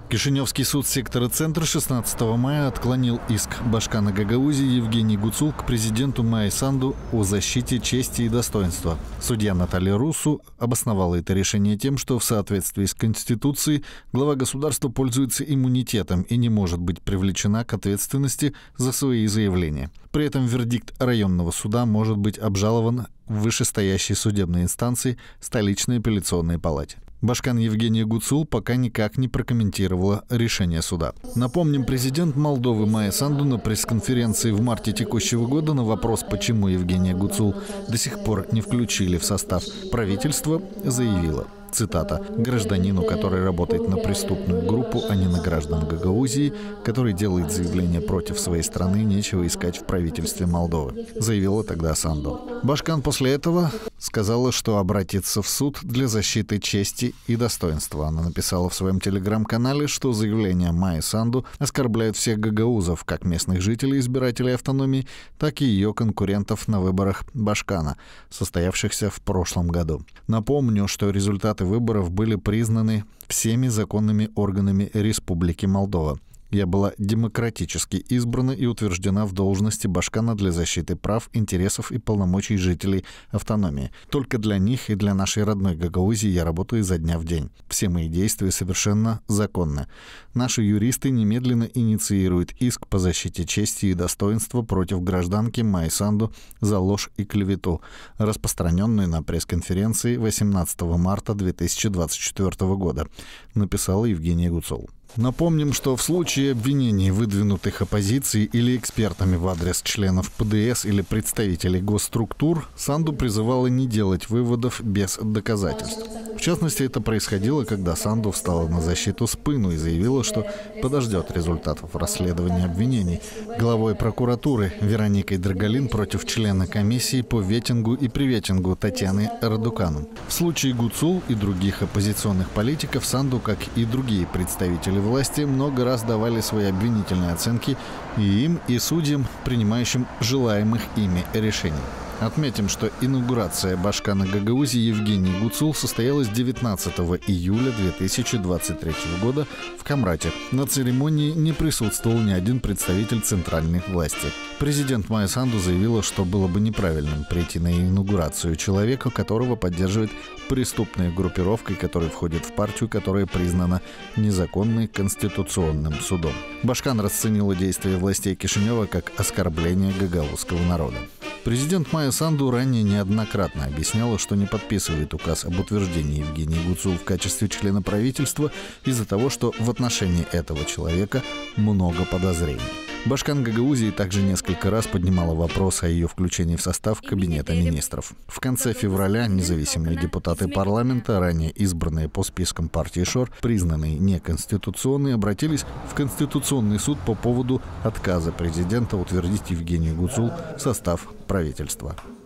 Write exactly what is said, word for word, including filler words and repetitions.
Кишиневский суд сектора Центр шестнадцатого мая отклонил иск Башкана Гагаузии Евгений Гуцул к президенту Майи Санду о защите чести и достоинства. Судья Наталья Руссу обосновала это решение тем, что в соответствии с Конституцией глава государства пользуется иммунитетом и не может быть привлечена к ответственности за свои заявления. При этом вердикт районного суда может быть обжалован в вышестоящей судебной инстанции столичной апелляционной палате. Башкан Евгения Гуцул пока никак не прокомментировала решение суда. Напомним, президент Молдовы Майя Санду на пресс-конференции в марте текущего года на вопрос, почему Евгения Гуцул до сих пор не включили в состав правительства, заявила, цитата, «гражданину, который работает на преступную группу, а не на граждан Гагаузии, который делает заявление против своей страны, нечего искать в правительстве Молдовы», заявила тогда Санду. Башкан после этого сказала, что обратится в суд для защиты чести и достоинства. Она написала в своем телеграм-канале, что заявления Майи Санду оскорбляют всех гагаузов, как местных жителей, избирателей автономии, так и ее конкурентов на выборах Башкана, состоявшихся в прошлом году. Напомню, что результаты выборов были признаны всеми законными органами Республики Молдова. Я была демократически избрана и утверждена в должности Башкана для защиты прав, интересов и полномочий жителей автономии. Только для них и для нашей родной Гагаузии я работаю изо дня в день. Все мои действия совершенно законны. Наши юристы немедленно инициируют иск по защите чести и достоинства против гражданки Майи Санду за ложь и клевету, распространенную на пресс-конференции восемнадцатого марта две тысячи двадцать четвёртого года, написала Евгения Гуцул. Напомним, что в случае обвинений, выдвинутых оппозицией или экспертами в адрес членов ПДС или представителей госструктур, Санду призывала не делать выводов без доказательств. В частности, это происходило, когда Санду встала на защиту Спыну и заявила, что подождет результатов расследования обвинений главой прокуратуры Вероникой Драгалин против члена комиссии по ветингу и приветингу Татьяны Радукану. В случае Гуцул и других оппозиционных политиков Санду, как и другие представители власти, много раз давали свои обвинительные оценки и им, и судьям, принимающим желаемых ими решений. Отметим, что инаугурация Башкана Гагаузии Евгении Гуцул состоялась девятнадцатого июля две тысячи двадцать третьего года в Камрате. На церемонии не присутствовал ни один представитель центральной власти. Президент Майя Санду заявила, что было бы неправильным прийти на инаугурацию человека, которого поддерживает преступная группировка, которая входит в партию, которая признана незаконной Конституционным судом. Башкан расценила действия властей Кишинева как оскорбление гагаузского народа. Президент Майя Санду ранее неоднократно объясняла, что не подписывает указ об утверждении Евгении Гуцул в качестве члена правительства из-за того, что в отношении этого человека много подозрений. Башкан Гагаузии также несколько раз поднимала вопрос о ее включении в состав Кабинета министров. В конце февраля независимые депутаты парламента, ранее избранные по спискам партии ШОР, признанные неконституционной, обратились в Конституционный суд по поводу отказа президента утвердить Евгению Гуцул в состав правительства.